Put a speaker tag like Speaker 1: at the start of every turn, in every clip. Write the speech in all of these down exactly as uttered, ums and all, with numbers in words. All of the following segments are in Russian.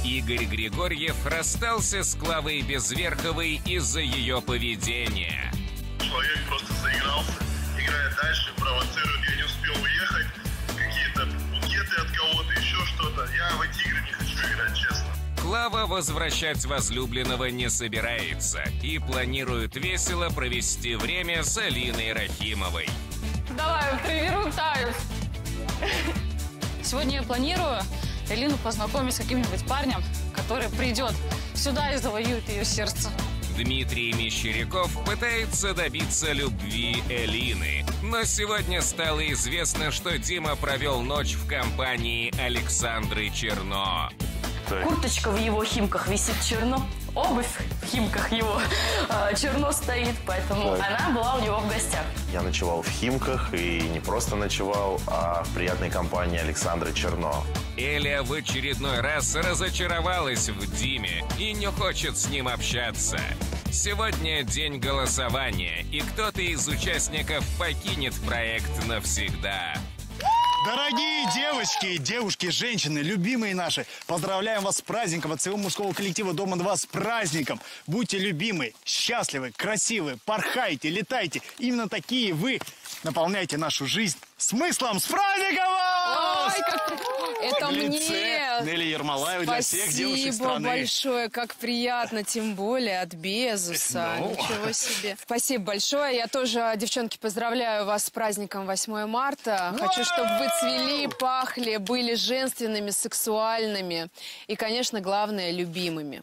Speaker 1: Игорь Григорьев расстался с Клавой Безверховой из-за ее поведения.
Speaker 2: Человек просто заигрался, играет дальше, провоцирует, я не успел уехать, какие-то букеты от кого-то, еще что-то. Я в эти игры не хочу играть, честно.
Speaker 1: Клава возвращать возлюбленного не собирается и планирует весело провести время с Алиной Рахимовой.
Speaker 3: Давай, перевертаюсь. Сегодня я планирую Элину познакомить с каким-нибудь парнем, который придет сюда и завоюет ее сердце.
Speaker 1: Дмитрий Мещеряков пытается добиться любви Элины. Но сегодня стало известно, что Дима провел ночь в компании Александры Черно.
Speaker 4: Курточка в его Химках висит черно, обувь в Химках его э, черно стоит, поэтому так. Она была у него в гостях.
Speaker 5: Я ночевал в Химках и не просто ночевал, а в приятной компании Александры Черно.
Speaker 1: Эля в очередной раз разочаровалась в Диме и не хочет с ним общаться. Сегодня день голосования, и кто-то из участников покинет проект навсегда.
Speaker 6: Дорогие девочки, девушки, женщины, любимые наши, поздравляем вас с праздником от всего мужского коллектива Дома-два с праздником. Будьте любимы, счастливы, красивы, порхайте, летайте. Именно такие вы наполняйте нашу жизнь смыслом. С праздником вас!
Speaker 7: Ой, как... Это мне.
Speaker 6: Нелли Ермолаева для всех девушек страны.
Speaker 7: Спасибо большое, как приятно, тем более от Безуса.
Speaker 6: Ну.
Speaker 7: Ничего себе. Спасибо большое. Я тоже, девчонки, поздравляю вас с праздником восьмое марта. Хочу, чтобы вы цвели, пахли, были женственными, сексуальными и, конечно, главное, любимыми.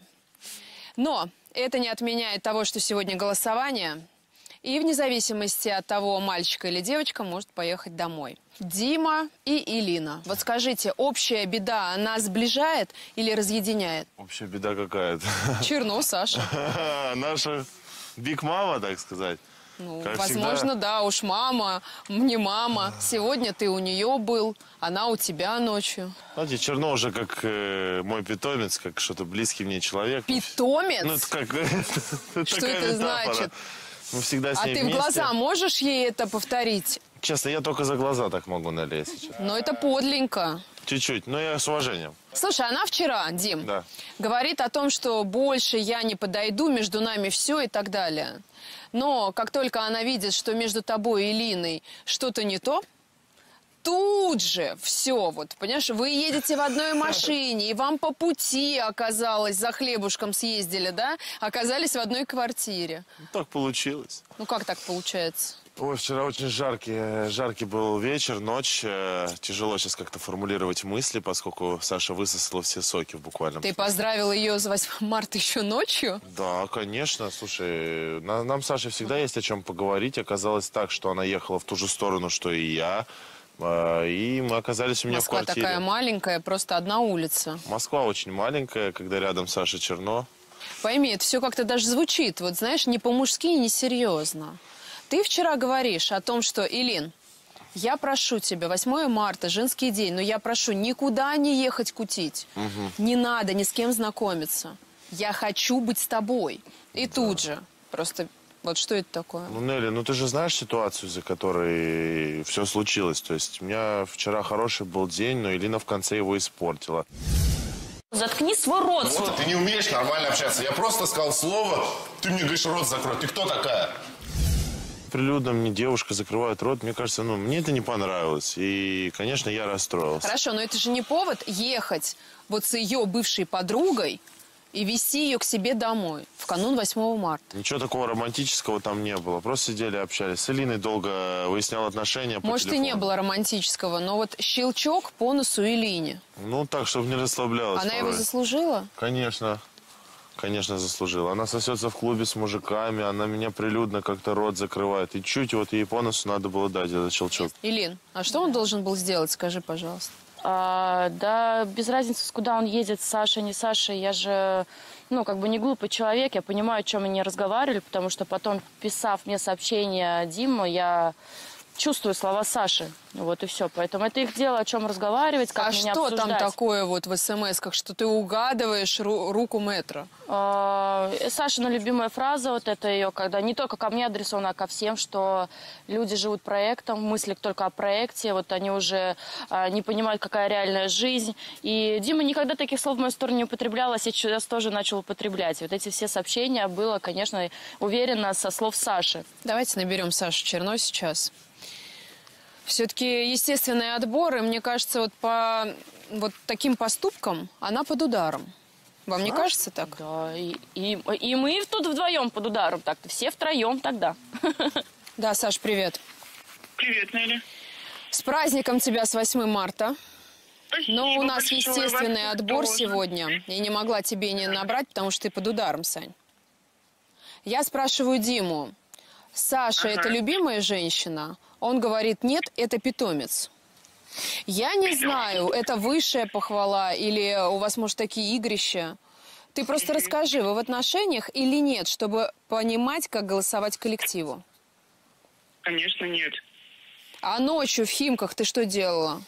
Speaker 7: Но это не отменяет того, что сегодня голосование. И вне зависимости от того, мальчика или девочка, может поехать домой. Дима и Элина. Вот скажите, общая беда нас сближает или разъединяет?
Speaker 5: Общая беда какая-то.
Speaker 7: Черно, Саша.
Speaker 5: Наша Биг Мама, так сказать.
Speaker 7: Ну,
Speaker 5: как
Speaker 7: возможно,
Speaker 5: всегда.
Speaker 7: да, уж мама, не мама. Сегодня ты у нее был, она у тебя ночью.
Speaker 5: Знаете, Черно уже как э, мой питомец, как что-то близкий мне человек.
Speaker 7: Питомец?
Speaker 5: Ну, это как...
Speaker 7: Что это значит?
Speaker 5: Мы всегда с
Speaker 7: А
Speaker 5: ней
Speaker 7: ты в
Speaker 5: вместе.
Speaker 7: глаза можешь ей это повторить?
Speaker 5: Честно, я только за глаза так могу налезть сейчас.
Speaker 7: Но это подленько.
Speaker 5: Чуть-чуть, но я с уважением.
Speaker 7: Слушай, она вчера, Дим,
Speaker 5: Да.
Speaker 7: говорит о том, что больше я не подойду, между нами все и так далее. Но как только она видит, что между тобой и Линой что-то не то, тут же все, вот, понимаешь, вы едете в одной машине, и вам по пути оказалось, за хлебушком съездили, да, оказались в одной квартире.
Speaker 5: Ну, так получилось.
Speaker 7: Ну, как так получается?
Speaker 5: Ой, вчера очень жаркий, жаркий был вечер, ночь. Тяжело сейчас как-то формулировать мысли, поскольку Саша высосала все соки в буквальном
Speaker 7: Ты
Speaker 5: смысле.
Speaker 7: поздравил ее с восьмого марта еще ночью?
Speaker 5: Да, конечно. Слушай, на- нам с Сашей всегда есть о чем поговорить. Оказалось так, что она ехала в ту же сторону, что и я. А, И мы оказались у меня
Speaker 7: Москва
Speaker 5: в квартире.
Speaker 7: такая маленькая, просто одна улица.
Speaker 5: Москва очень маленькая, когда рядом Саша Черно.
Speaker 7: Пойми, это все как-то даже звучит, вот знаешь, не по-мужски и не серьезно. Ты вчера говоришь о том, что, Илин, я прошу тебя, восьмое марта, женский день, но я прошу никуда не ехать кутить.
Speaker 5: Угу.
Speaker 7: Не надо ни с кем знакомиться. Я хочу быть с тобой. И да. Тут же. Просто вот что это такое?
Speaker 5: Ну, Нелли, ну ты же знаешь ситуацию, из-за которой все случилось. То есть у меня вчера хороший был день, но Элина в конце его испортила.
Speaker 4: Заткни свой рот.
Speaker 2: Вот, ты не умеешь нормально общаться. Я просто сказал слово, ты мне говоришь, рот закрой. Ты кто такая?
Speaker 5: Прилюдно мне девушка закрывает рот. Мне кажется, ну, мне это не понравилось. И, конечно, я расстроился.
Speaker 7: Хорошо, но это же не повод ехать вот с ее бывшей подругой и везти ее к себе домой в канун восьмого марта.
Speaker 5: Ничего такого романтического там не было. Просто сидели, общались. С Элиной долго выяснял отношения по
Speaker 7: Может,
Speaker 5: телефону.
Speaker 7: и не было романтического, но вот щелчок по носу Элине.
Speaker 5: Ну, так, чтобы не расслаблялась.
Speaker 7: Она
Speaker 5: порой.
Speaker 7: его заслужила?
Speaker 5: Конечно. Конечно, заслужила. Она сосется в клубе с мужиками, она меня прилюдно как-то рот закрывает. И чуть вот ей по носу надо было дать этот щелчок.
Speaker 7: Илин, а что он должен был сделать, скажи, пожалуйста?
Speaker 4: А, да, без разницы, куда он едет, Саша, не Саша. Я же, ну, как бы не глупый человек. Я понимаю, о чем они разговаривали, потому что потом, писав мне сообщение Диму, я чувствую слова Саши. Вот и все. Поэтому это их дело, о чем разговаривать, как
Speaker 7: А
Speaker 4: меня
Speaker 7: что
Speaker 4: обсуждать.
Speaker 7: там такое вот в смс-ках, что ты угадываешь ру- руку мэтра?
Speaker 4: А, Сашина любимая фраза, вот это ее, когда не только ко мне адресована, а ко всем, что люди живут проектом, мыслят только о проекте, вот они уже а, не понимают, какая реальная жизнь. И Дима никогда таких слов в мою сторону не употреблял, а сейчас тоже начал употреблять. Вот эти все сообщения было, конечно, уверенно со слов Саши.
Speaker 7: Давайте наберем Сашу Черно сейчас. Все-таки естественный отбор, и мне кажется, вот по вот таким поступкам она под ударом. Вам не кажется так?
Speaker 4: Да, и, и, и мы тут вдвоем под ударом, так-то все втроем тогда.
Speaker 7: Да, Саш, привет.
Speaker 2: Привет, Нелли.
Speaker 7: С праздником тебя с восьмым марта.
Speaker 2: Спасибо
Speaker 7: Но у нас
Speaker 2: большое,
Speaker 7: естественный
Speaker 2: вас
Speaker 7: отбор
Speaker 2: тоже.
Speaker 7: сегодня. И не могла тебе не набрать, потому что ты под ударом, Сань. Я спрашиваю Диму. Саша,
Speaker 2: Ага.
Speaker 7: это любимая женщина? Он говорит, нет, это питомец. Я не знаю, это высшая похвала или у вас, может, такие игрища. Ты просто расскажи, вы в отношениях или нет, чтобы понимать, как голосовать коллективу.
Speaker 2: Конечно, нет.
Speaker 7: А ночью в Химках ты что делала?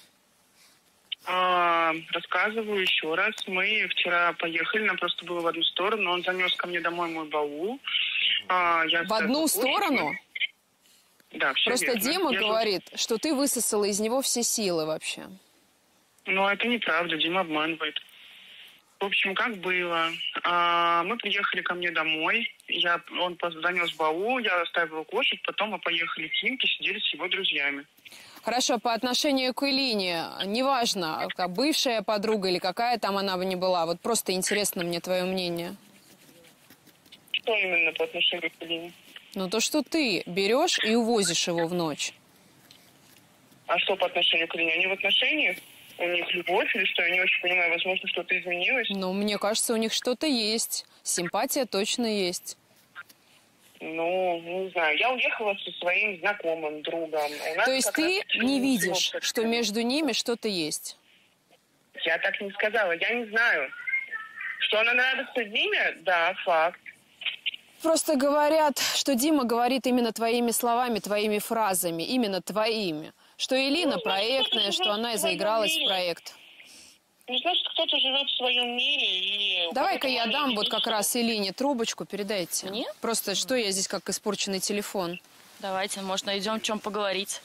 Speaker 2: А, рассказываю еще раз. Мы вчера поехали, нам просто было в одну сторону. Он занес ко мне домой мой баул. А, я
Speaker 7: В одну сторону?
Speaker 2: Да, все
Speaker 7: Просто
Speaker 2: верно.
Speaker 7: Дима
Speaker 2: Я же-
Speaker 7: говорит, что ты высосала из него все силы вообще.
Speaker 2: Но это неправда, Дима обманывает. В общем, как было. А, мы приехали ко мне домой. Я, он пос- занес баул, я оставила кошек, потом мы поехали в Химки, сидели с его друзьями.
Speaker 7: Хорошо, по отношению к Элине, неважно, как бывшая подруга или какая там она бы ни была, вот просто интересно мне твое мнение.
Speaker 2: Что именно по отношению к Элине?
Speaker 7: Ну, то, что ты берешь и увозишь его в ночь.
Speaker 2: А что по отношению к Элине? Они в отношениях? У них любовь или что? Я не очень понимаю. Возможно, что-то изменилось.
Speaker 7: Ну, мне кажется, у них что-то есть. Симпатия точно есть.
Speaker 2: Ну, не знаю. Я уехала со своим знакомым, другом. У нас
Speaker 7: То есть
Speaker 2: как
Speaker 7: ты
Speaker 2: раз
Speaker 7: не
Speaker 2: ничего
Speaker 7: видишь,
Speaker 2: общего.
Speaker 7: что между ними что-то есть?
Speaker 2: Я так не сказала. Я не знаю. Что она нравится Диме? Да, факт.
Speaker 7: Просто говорят, что Дима говорит именно твоими словами, твоими фразами, именно твоими. Что Элина
Speaker 2: Ну,
Speaker 7: проектная,
Speaker 2: значит,
Speaker 7: что она и
Speaker 2: в своем
Speaker 7: заигралась в
Speaker 2: мире.
Speaker 7: проект.
Speaker 2: Ну, значит, кто-то живет в своем мире и... у
Speaker 7: Давай-ка
Speaker 2: кого-то
Speaker 7: я дам
Speaker 2: маленький
Speaker 7: вот как
Speaker 2: личный.
Speaker 7: раз Элине трубочку, передайте.
Speaker 4: Мне?
Speaker 7: Просто что я здесь как испорченный телефон.
Speaker 4: Давайте, может, найдем о чем поговорить.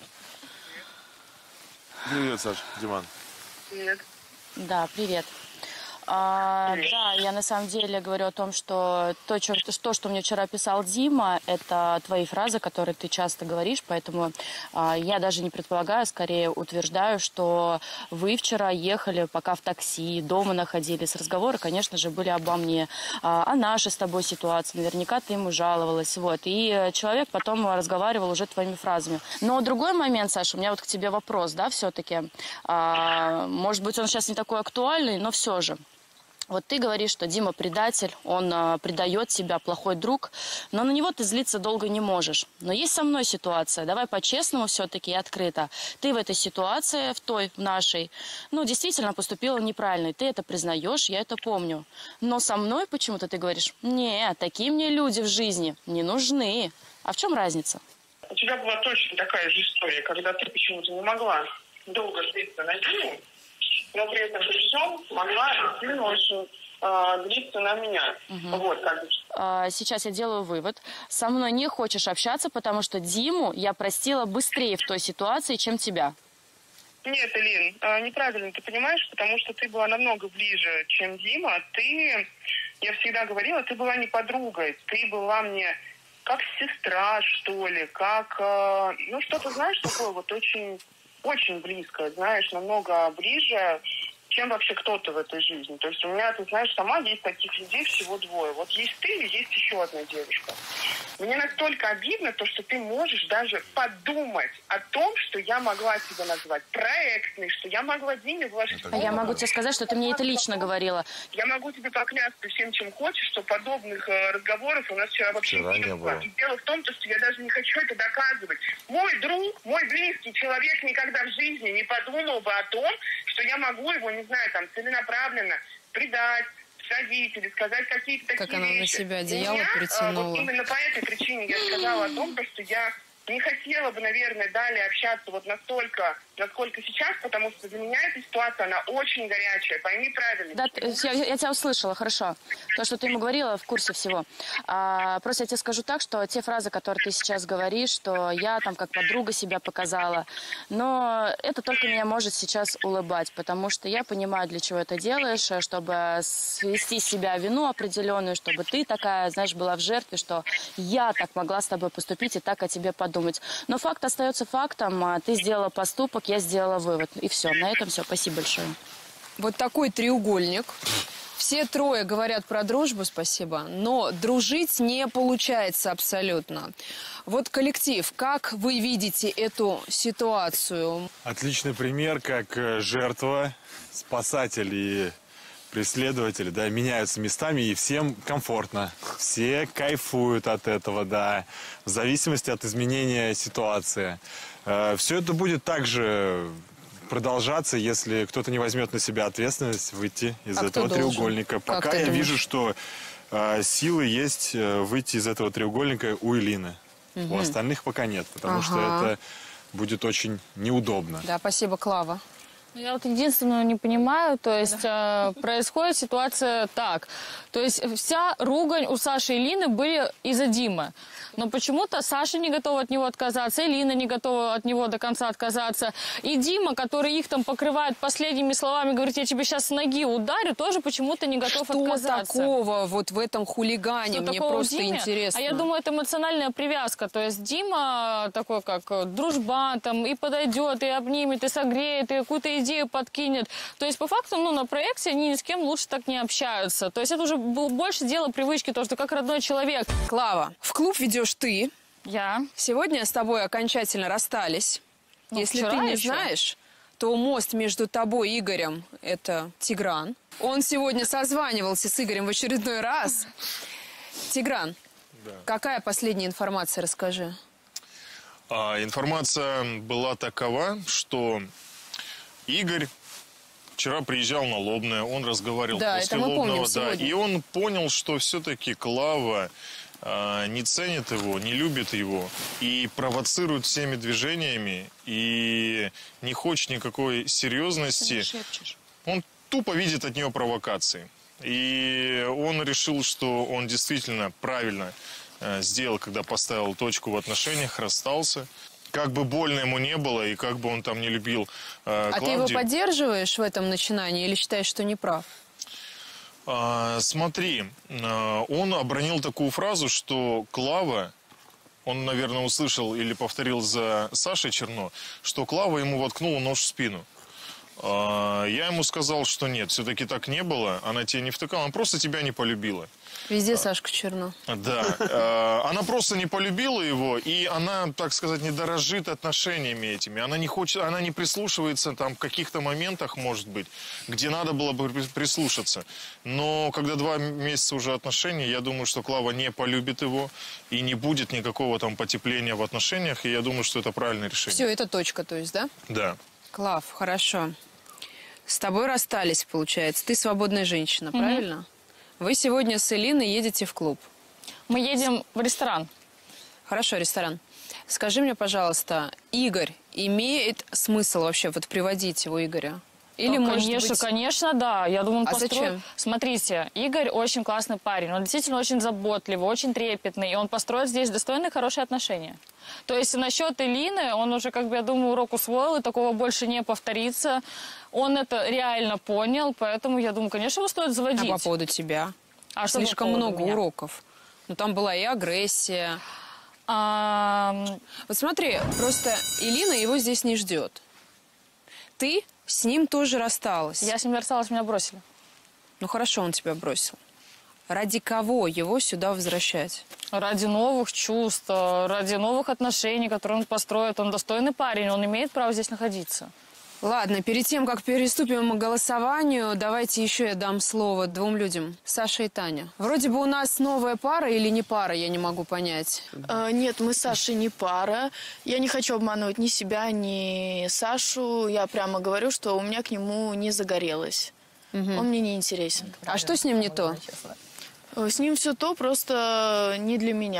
Speaker 5: Привет, Саш, Диман.
Speaker 2: Нет.
Speaker 4: Да, привет. А,
Speaker 2: Привет.
Speaker 4: да, я на самом деле говорю о том, что то, чё- то, что мне вчера писал Дима, это твои фразы, которые ты часто говоришь, поэтому а, я даже не предполагаю, скорее утверждаю, что вы вчера ехали пока в такси, дома находились, разговоры, конечно же, были обо мне, а, о нашей с тобой ситуации, наверняка ты ему жаловалась, вот, и человек потом разговаривал уже твоими фразами. Но другой момент, Саша, у меня вот к тебе вопрос, да, все-таки, а, может быть, он сейчас не такой актуальный, но все же. Вот ты говоришь, что Дима предатель, он а, предает тебя, плохой друг, но на него ты злиться долго не можешь. Но есть со мной ситуация, давай по-честному все-таки и открыто. Ты в этой ситуации, в той, в нашей, ну, действительно поступила неправильно, и ты это признаешь, я это помню. Но со мной почему-то ты говоришь, нет, такие мне люди в жизни не нужны. А в чем разница?
Speaker 2: У тебя была точно такая же история, когда ты почему-то не могла долго злиться на Диму, но при этом при всем могла сильно очень э, злиться на меня. Вот, как бы.
Speaker 4: А, Сейчас я делаю вывод. Со мной не хочешь общаться, потому что Диму я простила быстрее в той ситуации, чем тебя.
Speaker 2: Нет, Элин, э, неправильно ты понимаешь, потому что ты была намного ближе, чем Дима. Ты, я всегда говорила, ты была не подругой, ты была мне как сестра, что ли, как, э, ну, что-то, знаешь, такое вот очень, очень близкое, знаешь, намного ближе, чем вообще кто-то в этой жизни. То есть у меня, ты знаешь, сама есть таких людей всего двое. Вот есть ты и есть еще одна девушка. Мне настолько обидно то, что ты можешь даже подумать о том, что я могла тебя назвать проектной, что я могла Диме вложить...
Speaker 4: А я могу тебе сказать, что ты мне это лично говорила.
Speaker 2: Я могу тебе поклясться всем, чем хочешь, что подобных э, разговоров у нас вчера вообще
Speaker 5: Вчера
Speaker 2: не
Speaker 5: не
Speaker 2: было.
Speaker 5: было.
Speaker 2: И дело в том, что я даже не хочу это доказывать. Мой друг, мой близкий человек никогда в жизни не подумал бы о том, что я могу его, не знаю, там, целенаправленно предать, всадить или сказать какие-то такие
Speaker 7: Как она на
Speaker 2: вещи.
Speaker 7: себя
Speaker 2: И
Speaker 7: одеяло
Speaker 2: меня, э,
Speaker 7: притянула.
Speaker 2: Вот именно по этой причине я сказала о том, что я не хотела бы, наверное, далее общаться вот настолько, насколько сейчас, потому что для меня эта ситуация, она очень горячая, пойми правильно.
Speaker 4: Да, я, я тебя услышала, хорошо. То, что ты ему говорила, в курсе всего. А, просто я тебе скажу так, что те фразы, которые ты сейчас говоришь, что я там как подруга себя показала, но это только меня может сейчас улыбать, потому что я понимаю, для чего это делаешь, чтобы свести с себя вину определенную, чтобы ты такая, знаешь, была в жертве, что я так могла с тобой поступить и так о тебе подумать. Но факт остается фактом. Ты сделала поступок, я сделала вывод. И все. На этом все. Спасибо большое.
Speaker 7: Вот такой треугольник. Все трое говорят про дружбу, спасибо, но дружить не получается абсолютно. Вот коллектив, как вы видите эту ситуацию?
Speaker 8: Отличный пример, как жертва, спасатель и преследователи, да, меняются местами, и всем комфортно. Все кайфуют от этого, да, в зависимости от изменения ситуации. Все это будет также продолжаться, если кто-то не возьмет на себя ответственность выйти из
Speaker 7: а
Speaker 8: этого треугольника.
Speaker 7: Как
Speaker 8: Пока я
Speaker 7: думаешь?
Speaker 8: вижу, что э, силы есть выйти из этого треугольника у Элины. Угу. У остальных пока нет, потому ага. что это будет очень неудобно.
Speaker 7: Да, спасибо, Клава.
Speaker 3: Я вот единственное не понимаю, то есть да. э, происходит ситуация так. То есть вся ругань у Саши и Лины были из-за Димы. Но почему-то Саша не готова от него отказаться, и Лина не готова от него до конца отказаться. И Дима, который их там покрывает последними словами, говорит, я тебе сейчас с ноги ударю, тоже почему-то не готов
Speaker 7: Что
Speaker 3: отказаться.
Speaker 7: Что такого вот в этом хулигане?
Speaker 3: Что
Speaker 7: Мне просто
Speaker 3: Диме?
Speaker 7: интересно.
Speaker 3: А я думаю, это эмоциональная привязка. То есть Дима такой, как дружбан, там, и подойдет, и обнимет, и согреет, и какую-то идею подкинет. То есть по факту, ну, на проекте они ни с кем лучше так не общаются. То есть это уже было больше дело привычки, то, что как родной человек.
Speaker 7: Клава, в клуб ведешь ты.
Speaker 3: Я.
Speaker 7: Сегодня с тобой окончательно расстались.
Speaker 3: Ну,
Speaker 7: Если ты не
Speaker 3: еще.
Speaker 7: знаешь, то мост между тобой и Игорем – это Тигран. Он сегодня созванивался с Игорем в очередной раз. Тигран, да. Какая последняя информация, расскажи.
Speaker 9: А, информация была такова, что Игорь вчера приезжал на Лобное, он разговаривал
Speaker 7: да,
Speaker 9: после
Speaker 7: это мы
Speaker 9: Лобного,
Speaker 7: помним
Speaker 9: да, и он понял, что все-таки Клава а, не ценит его, не любит его и провоцирует всеми движениями и не хочет никакой серьезности. Он тупо видит от нее провокации. И он решил, что он действительно правильно а, сделал, когда поставил точку в отношениях, расстался. Как бы больно ему не было, и как бы он там не любил э,
Speaker 7: А
Speaker 9: Клавдию.
Speaker 7: ты его поддерживаешь в этом начинании или считаешь, что не прав?
Speaker 9: А, смотри, э, он обронил такую фразу, что Клава, он, наверное, услышал или повторил за Сашей Черно, что Клава ему воткнула нож в спину. А, я ему сказал, что нет, все-таки так не было, она тебя не втыкала, она просто тебя не полюбила.
Speaker 7: Везде Сашка Черно.
Speaker 9: Да. Она просто не полюбила его, и она, так сказать, не дорожит отношениями этими. Она не хочет, она не прислушивается там в каких-то моментах, может быть, где надо было бы прислушаться. Но когда два месяца уже отношений, я думаю, что Клава не полюбит его, и не будет никакого там потепления в отношениях, и я думаю, что это правильное решение.
Speaker 7: Все, это точка, то есть, да?
Speaker 9: Да.
Speaker 7: Клав, хорошо. С тобой расстались, получается. Ты свободная женщина, mm-hmm. правильно? Вы сегодня с Элиной едете в клуб.
Speaker 3: Мы едем в ресторан.
Speaker 7: Хорошо, ресторан. Скажи мне, пожалуйста, Игорь, имеет смысл вообще вот приводить его, Игоря? Или,
Speaker 3: ну,
Speaker 7: может
Speaker 3: конечно,
Speaker 7: быть...
Speaker 3: конечно, да. Я думаю, он
Speaker 7: а
Speaker 3: построит...
Speaker 7: зачем?
Speaker 3: Смотрите, Игорь очень классный парень. Он действительно очень заботливый, очень трепетный. И он построит здесь достойные, хорошие отношения. То есть насчет Элины, он уже, как бы, я думаю, урок усвоил, и такого больше не повторится. Он это реально понял, поэтому, я думаю, конечно, его стоит заводить.
Speaker 7: А по поводу тебя?
Speaker 3: А что
Speaker 7: Слишком
Speaker 3: по поводу
Speaker 7: много
Speaker 3: меня?
Speaker 7: уроков. Ну, там была и агрессия.
Speaker 3: А...
Speaker 7: Вот смотри, просто Элина его здесь не ждет. Ты с ним тоже рассталась.
Speaker 3: Я с ним рассталась, меня бросили.
Speaker 7: Ну, хорошо, он тебя бросил. Ради кого его сюда возвращать?
Speaker 3: Ради новых чувств, ради новых отношений, которые он построит. Он достойный парень, он имеет право здесь находиться.
Speaker 7: Ладно, перед тем, как переступим к голосованию, давайте еще я дам слово двум людям. Саша и Таня. Вроде бы у нас новая пара или не пара, я не могу понять.
Speaker 10: А, нет, мы с Сашей не пара. Я не хочу обманывать ни себя, ни Сашу. Я прямо говорю, что у меня к нему не загорелось. Угу. Он мне не интересен.
Speaker 7: А что с ним не то?
Speaker 10: С ним все то, просто не для меня.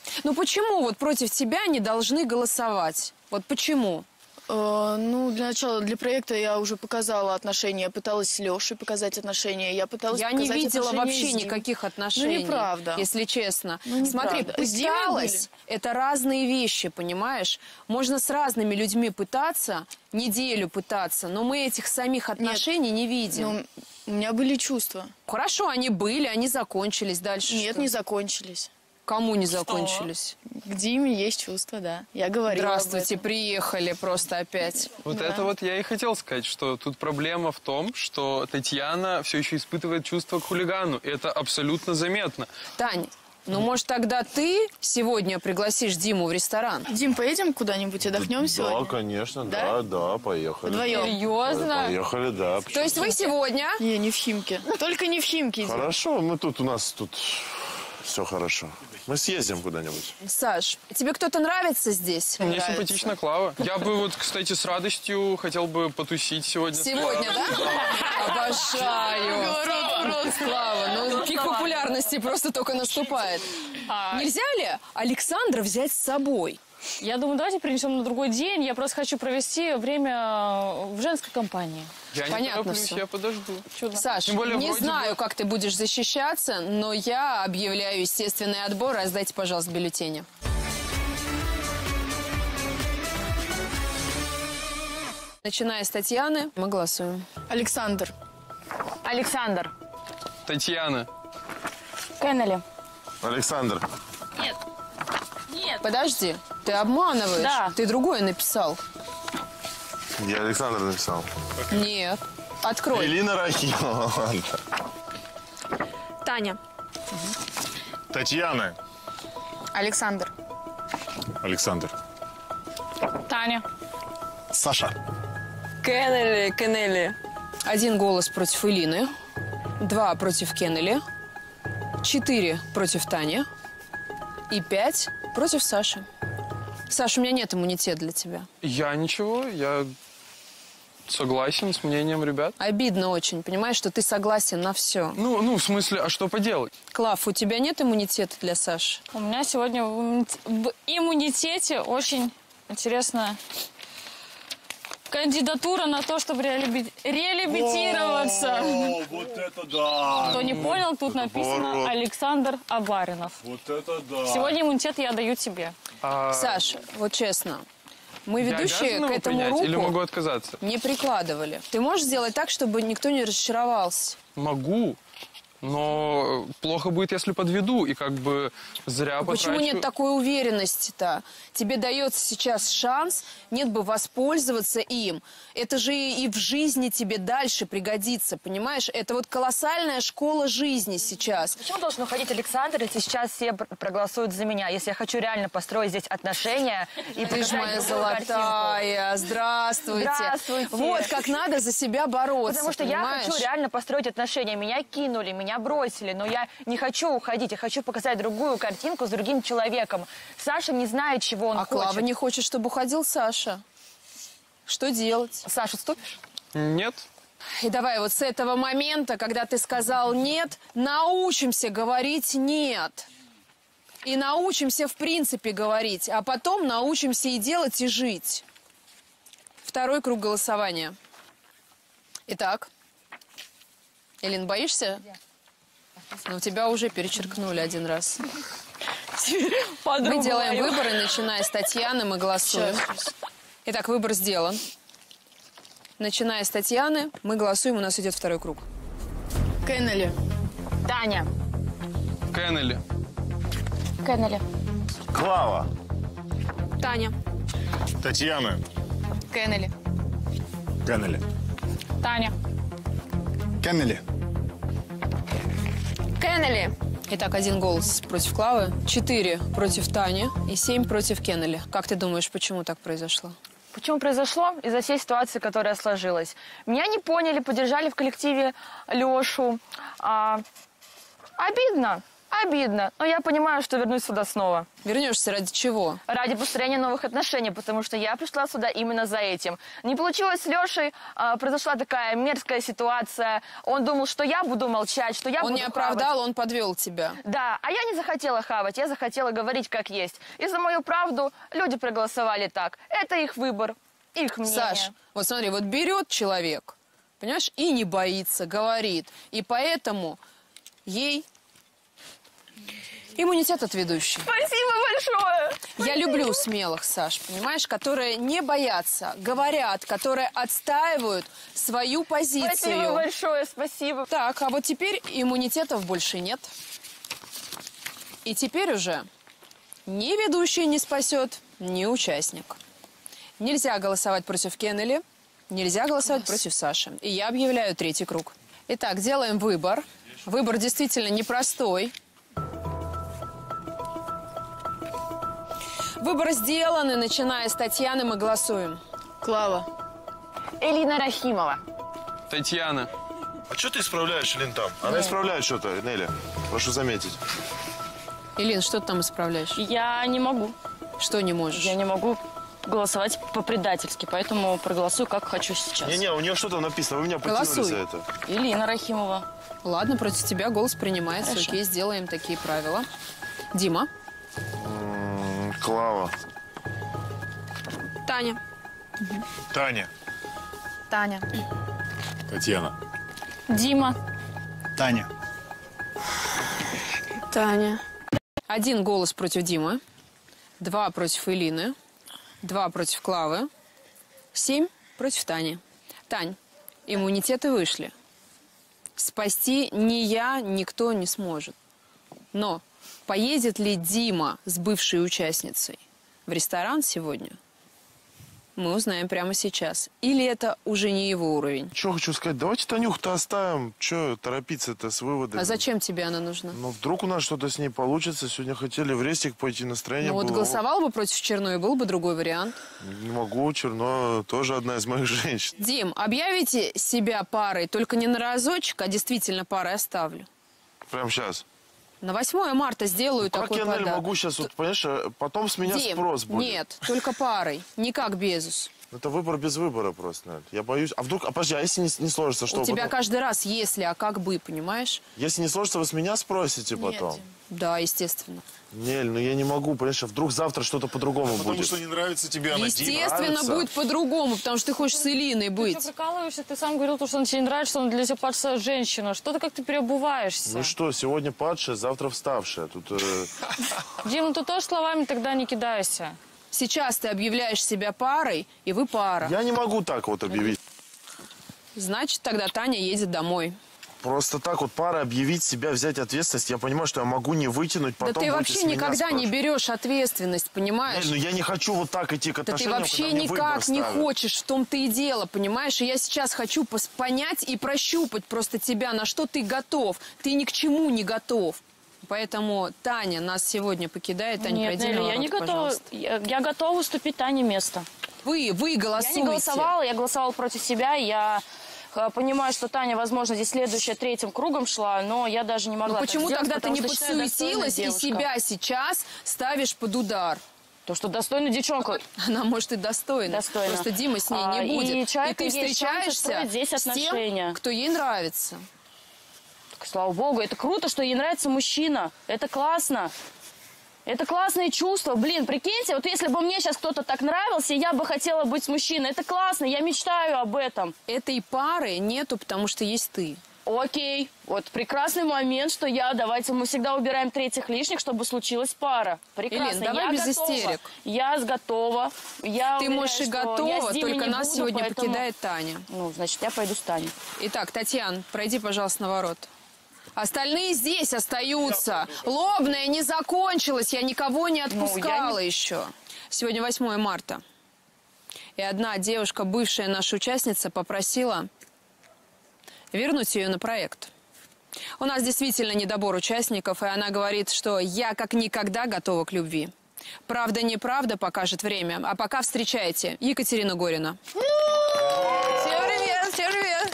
Speaker 7: Ну почему вот против тебя не должны голосовать? Вот почему?
Speaker 10: Э, ну, для начала, для проекта я уже показала отношения. Я пыталась с Лешей показать отношения. Я пыталась
Speaker 7: Я не
Speaker 10: показать
Speaker 7: видела
Speaker 10: отношения
Speaker 7: вообще
Speaker 10: с Димой.
Speaker 7: никаких отношений.
Speaker 10: Ну, неправда.
Speaker 7: Если честно.
Speaker 10: Ну,
Speaker 7: Смотри,
Speaker 10: неправда. С Димой
Speaker 7: пыталась. Это разные вещи, понимаешь? Можно с разными людьми пытаться, неделю пытаться, но мы этих самих отношений не видим.
Speaker 10: Ну, у меня были чувства.
Speaker 7: Хорошо, они были, они закончились. Дальше
Speaker 10: Нет,
Speaker 7: что?
Speaker 10: не закончились.
Speaker 7: Кому не закончились?
Speaker 10: К Диме есть чувства, да. Я говорила об
Speaker 7: Здравствуйте,
Speaker 10: этом.
Speaker 7: приехали просто опять.
Speaker 11: Вот
Speaker 10: Да.
Speaker 11: это вот я и хотел сказать, что тут проблема в том, что Татьяна все еще испытывает чувство к хулигану. И это абсолютно заметно.
Speaker 7: Тань, ну, может, тогда ты сегодня пригласишь Диму в ресторан?
Speaker 10: Дим, поедем куда-нибудь, отдохнем
Speaker 5: Да,
Speaker 10: сегодня?
Speaker 5: конечно,
Speaker 10: Да?
Speaker 5: да, да, поехали.
Speaker 10: Вдвоем?
Speaker 7: Серьезно?
Speaker 5: Поехали, да.
Speaker 7: То есть вы сегодня?
Speaker 10: Не, не в Химке. Только не в Химке. Дим.
Speaker 5: Хорошо, мы тут, у нас тут все хорошо. Мы съездим куда-нибудь.
Speaker 7: Саш, тебе кто-то нравится здесь?
Speaker 11: Мне
Speaker 10: Нравится.
Speaker 11: симпатична Клава. Я бы вот, кстати, с радостью хотел бы потусить сегодня. с
Speaker 7: Сегодня, да? Обожаю. Слава, ну пик популярности просто только наступает. Нельзя ли Александра взять с собой?
Speaker 3: Я думаю, давайте перенесем на другой день. Я просто хочу провести время в женской компании.
Speaker 11: Я не
Speaker 7: Понятно
Speaker 11: тороплюсь,
Speaker 7: всё.
Speaker 11: я подожду.
Speaker 7: Саш,
Speaker 11: Тем более,
Speaker 7: не
Speaker 11: вроде
Speaker 7: знаю,
Speaker 11: бы-
Speaker 7: как ты будешь защищаться, но я объявляю естественный отбор. Раздайте, пожалуйста, бюллетени. Начиная с Татьяны, мы голосуем.
Speaker 10: Александр.
Speaker 4: Александр.
Speaker 11: Татьяна.
Speaker 4: Кеннели.
Speaker 5: Александр.
Speaker 7: Подожди, ты обманываешь.
Speaker 4: Да.
Speaker 7: Ты другое написал.
Speaker 5: Я Александр написал.
Speaker 7: Нет. Открой.
Speaker 5: Элина Рахимова.
Speaker 12: Таня.
Speaker 9: Татьяна.
Speaker 10: Александр.
Speaker 9: Александр.
Speaker 3: Таня.
Speaker 6: Саша.
Speaker 7: Кеннели, Кеннели. Один голос против Элины. Два против Кеннели. Четыре против Тани. И пять против Саши. Саша, у меня нет иммунитета для тебя.
Speaker 11: Я ничего, я согласен с мнением ребят.
Speaker 7: Обидно очень, понимаешь, что ты согласен на все.
Speaker 11: Ну, ну, в смысле, а что поделать?
Speaker 7: Клав, у тебя нет иммунитета для Саши?
Speaker 3: У меня сегодня в иммунит- в иммунитете очень интересная кандидатура на то, чтобы реабили- реабилитироваться.
Speaker 6: О, вот это да!
Speaker 3: Кто не понял, тут написано
Speaker 5: Поворот.
Speaker 3: Александр Абаринов.
Speaker 6: Вот это да!
Speaker 3: Сегодня иммунитет я даю тебе.
Speaker 11: А
Speaker 7: Саш, вот честно, мы
Speaker 11: я
Speaker 7: ведущие
Speaker 11: обязан
Speaker 7: к
Speaker 11: его
Speaker 7: этому
Speaker 11: принять
Speaker 7: руку
Speaker 11: или могу отказаться?
Speaker 7: не прикладывали. Ты можешь сделать так, чтобы никто не разочаровался?
Speaker 11: Могу, но плохо будет, если подведу и как бы зря
Speaker 7: Почему
Speaker 11: потрачу.
Speaker 7: нет такой уверенности-то? Тебе дается сейчас шанс, нет бы воспользоваться им. Это же и в жизни тебе дальше пригодится, понимаешь? Это вот колоссальная школа жизни сейчас.
Speaker 13: Почему должен уходить Александр, если сейчас все пр- проголосуют за меня? Если я хочу реально построить здесь отношения и
Speaker 7: Ты ж
Speaker 13: показать
Speaker 7: моя
Speaker 13: другую
Speaker 7: золотая, здравствуйте.
Speaker 13: Здравствуйте.
Speaker 7: Вот как надо за себя бороться,
Speaker 13: Потому что
Speaker 7: понимаешь?
Speaker 13: я хочу реально построить отношения. Меня кинули, меня бросили, но я не хочу уходить. Я хочу показать другую картинку с другим человеком. Саша не знает, чего он
Speaker 7: А
Speaker 13: хочет.
Speaker 7: Клава не хочет, чтобы уходил Саша. Что делать?
Speaker 13: Саша, отступишь?
Speaker 11: Нет.
Speaker 7: И давай вот с этого момента, когда ты сказал «нет», научимся говорить «нет». И научимся в принципе говорить, а потом научимся и делать, и жить. Второй круг голосования. Итак. Элин, боишься? Ну, тебя уже перечеркнули один раз. Мы делаем выборы, начиная с Татьяны, мы голосуем. Итак, выбор сделан. Начиная с Татьяны, мы голосуем, у нас идет второй круг.
Speaker 10: Кеннели.
Speaker 13: Таня.
Speaker 11: Кеннели.
Speaker 4: Кеннели.
Speaker 5: Клава.
Speaker 12: Таня.
Speaker 9: Татьяна.
Speaker 10: Кеннели.
Speaker 9: Кеннели.
Speaker 3: Таня.
Speaker 6: Кеннели.
Speaker 7: Кеннели. Итак, один голос против Клавы, четыре против Тани и семь против Кеннели. Как ты думаешь, почему так произошло?
Speaker 13: Почему произошло? Из-за всей ситуации, которая сложилась. Меня не поняли, поддержали в коллективе Лешу. А, обидно. Обидно, но я понимаю, что вернусь сюда снова.
Speaker 7: Вернешься ради чего?
Speaker 13: Ради построения новых отношений, потому что я пришла сюда именно за этим. Не получилось с Лешей, а, произошла такая мерзкая ситуация. Он думал, что я буду молчать, что я
Speaker 7: он
Speaker 13: буду
Speaker 7: не оправдал,
Speaker 13: хавать.
Speaker 7: Он подвел тебя.
Speaker 13: Да, а я не захотела хавать, я захотела говорить как есть. И за мою правду люди проголосовали так. Это их выбор, их мнение.
Speaker 7: Саш, вот смотри, вот берет человек, понимаешь, и не боится, говорит. И поэтому ей... иммунитет от ведущей.
Speaker 13: Спасибо большое!
Speaker 7: Я люблю смелых, Саш, понимаешь, которые не боятся, говорят, которые отстаивают свою позицию.
Speaker 13: Спасибо большое, спасибо.
Speaker 7: Так, а вот теперь иммунитетов больше нет. И теперь уже ни ведущий не спасет, ни участник. Нельзя голосовать против Кеннели, нельзя голосовать Класс. против Саши. И я объявляю третий круг. Итак, делаем выбор. Выбор действительно непростой. Выбор сделан, и начиная с Татьяны мы голосуем.
Speaker 10: Клава.
Speaker 13: Элина Рахимова.
Speaker 11: Татьяна.
Speaker 5: А что ты исправляешь, Элин, там? Она да. исправляет что-то, Нелли. Прошу заметить.
Speaker 7: Элин, что ты там исправляешь?
Speaker 4: Я не могу.
Speaker 7: Что не можешь?
Speaker 4: Я не могу голосовать по-предательски, поэтому проголосую, как хочу сейчас.
Speaker 5: Не-не, у нее что-то написано, вы меня потянули за это.
Speaker 4: Элина Рахимова.
Speaker 7: Ладно, против тебя голос принимается. Хорошо. Окей, сделаем такие правила. Дима.
Speaker 5: Клава.
Speaker 12: Таня.
Speaker 9: Угу. Таня.
Speaker 13: Таня.
Speaker 8: Татьяна.
Speaker 3: Дима.
Speaker 6: Таня.
Speaker 7: Таня. Один голос против Димы. Два против Элины. Два против Клавы. Семь против Тани. Тань, иммунитеты вышли. Спасти ни я, никто не сможет. Но поедет ли Дима с бывшей участницей в ресторан сегодня, мы узнаем прямо сейчас. Или это уже не его уровень?
Speaker 5: Что хочу сказать, давайте Танюху-то оставим. Че торопиться-то с выводами?
Speaker 7: А зачем тебе она нужна?
Speaker 5: Ну, вдруг у нас что-то с ней получится. Сегодня хотели в рестик пойти, настроение
Speaker 7: ну,
Speaker 5: было.
Speaker 7: вот голосовал бы против Черной, был бы другой вариант.
Speaker 5: Не могу, Черно тоже одна из моих женщин.
Speaker 7: Дим, объявите себя парой, только не на разочек, а действительно парой оставлю.
Speaker 5: Прямо сейчас?
Speaker 7: На восьмое марта сделаю ну, такой
Speaker 5: подарок. Как я, Нелли, могу сейчас, вот, понимаешь, потом с меня
Speaker 7: Дим,
Speaker 5: спрос будет.
Speaker 7: Нет, только парой, не как Безус.
Speaker 5: Это выбор без выбора просто, Нелли. Я боюсь. А вдруг, а подожди, а если не, не сложится, что?
Speaker 7: У тебя
Speaker 5: потом?
Speaker 7: каждый раз если, а как бы, понимаешь?
Speaker 5: Если не сложится, вы с меня спросите потом?
Speaker 7: Нет. Да, естественно.
Speaker 5: Нель, ну я не могу, понимаешь, а вдруг завтра что-то по-другому будет.
Speaker 9: Потому что не нравится тебе она.
Speaker 7: Естественно, будет по-другому, потому что ты хочешь с Элиной быть.
Speaker 3: Ты что, прикалываешься? Ты сам говорил, что он тебе не нравится, что он для тебя падшая женщина. Что ты как ты переобуваешься?
Speaker 5: Ну что, сегодня падшая, завтра вставшая. Тут, э...
Speaker 3: Дим, ну ты тоже словами тогда не кидайся.
Speaker 7: Сейчас ты объявляешь себя парой, и вы пара.
Speaker 5: Я не могу так вот объявить.
Speaker 7: Значит, тогда Таня едет домой.
Speaker 5: Просто так вот пара объявить себя, взять ответственность, я понимаю, что я могу не вытянуть, потом
Speaker 7: да ты вообще никогда
Speaker 5: спрашивать.
Speaker 7: Не берешь ответственность, понимаешь?
Speaker 5: Нет, ну я не хочу вот так идти к отношениям,
Speaker 7: да ты вообще никак не хочешь, в том-то и дело, понимаешь? И я сейчас хочу понять и прощупать просто тебя, на что ты готов. Ты ни к чему не готов. Поэтому Таня нас сегодня покидает. Таня,
Speaker 4: Нет, Нелли, я не готова. Я, я готова уступить Тане место.
Speaker 7: Вы, вы голосуете.
Speaker 4: Я не голосовала, я голосовала против себя. Я понимаю, что Таня, возможно, здесь следующая третьим кругом шла, но я даже не могла.
Speaker 7: Ну почему
Speaker 4: сделать,
Speaker 7: тогда ты не подсуетилась и себя сейчас ставишь под удар?
Speaker 4: То, что достойная девчонка.
Speaker 7: Она, может, и достойна.
Speaker 4: Достойна.
Speaker 7: Просто Дима с ней
Speaker 4: а,
Speaker 7: не будет.
Speaker 4: И,
Speaker 7: и ты встречаешься
Speaker 4: здесь
Speaker 7: с тем, кто ей нравится.
Speaker 4: Так, слава богу, это круто, что ей нравится мужчина. Это классно. Это классные чувства. Блин, прикиньте, вот если бы мне сейчас кто-то так нравился, я бы хотела быть с мужчиной. Это классно, я мечтаю об этом.
Speaker 7: Этой пары нету, потому что есть ты.
Speaker 4: Окей, вот прекрасный момент, что я, давайте мы всегда убираем третьих лишних, чтобы случилась пара. Прекрасно.
Speaker 7: Элин, давай
Speaker 4: я
Speaker 7: без
Speaker 4: готова.
Speaker 7: истерик.
Speaker 4: Я готова. Я
Speaker 7: Ты
Speaker 4: уверяю,
Speaker 7: можешь и готова, только нас
Speaker 4: буду,
Speaker 7: сегодня
Speaker 4: поэтому...
Speaker 7: покидает Таня.
Speaker 4: Ну, значит, я пойду с Таней.
Speaker 7: Итак, Татьяна, пройди, пожалуйста, на ворот. Остальные здесь остаются. Лобная не закончилась, я никого не отпускала ну, не... еще. Сегодня восьмое марта. И одна девушка, бывшая наша участница, попросила вернуть ее на проект. У нас действительно недобор участников, и она говорит, что я как никогда готова к любви. Правда-неправда покажет время. А пока встречайте Екатерина Горина.
Speaker 12: Всем привет, всем привет.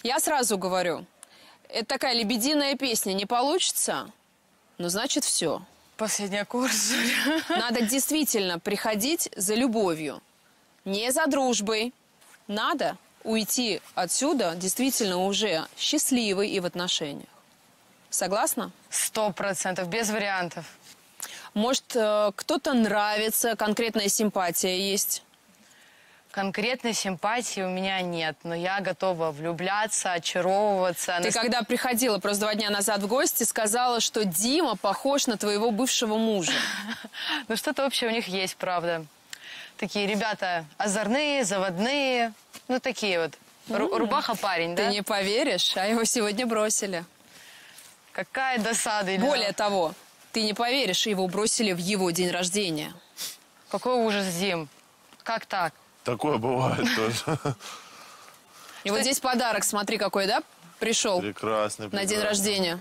Speaker 7: Я сразу говорю, это такая лебединая песня, не получится, ну, значит, все.
Speaker 4: Последний аккорд.
Speaker 7: Надо действительно приходить за любовью, не за дружбой. Надо уйти отсюда действительно уже счастливой и в отношениях. Согласна?
Speaker 4: Сто процентов, без вариантов.
Speaker 7: Может, кто-то нравится, конкретная симпатия есть?
Speaker 4: Конкретной симпатии у меня нет, но я готова влюбляться, очаровываться.
Speaker 7: Ты когда приходила просто два дня назад в гости, сказала, что Дима похож на твоего бывшего мужа.
Speaker 4: Ну что-то общее у них есть, правда. Такие ребята озорные, заводные, ну такие вот. Ру- рубаха-парень, да?
Speaker 7: Ты не поверишь, а его сегодня бросили.
Speaker 4: Какая досада, Илья.
Speaker 7: Более того, ты не поверишь, его бросили в его день рождения.
Speaker 4: Какой ужас, Дим. Как так?
Speaker 5: Такое бывает тоже.
Speaker 7: И вот здесь подарок, смотри, какой, да, пришел?
Speaker 5: Прекрасный.
Speaker 7: На день рождения.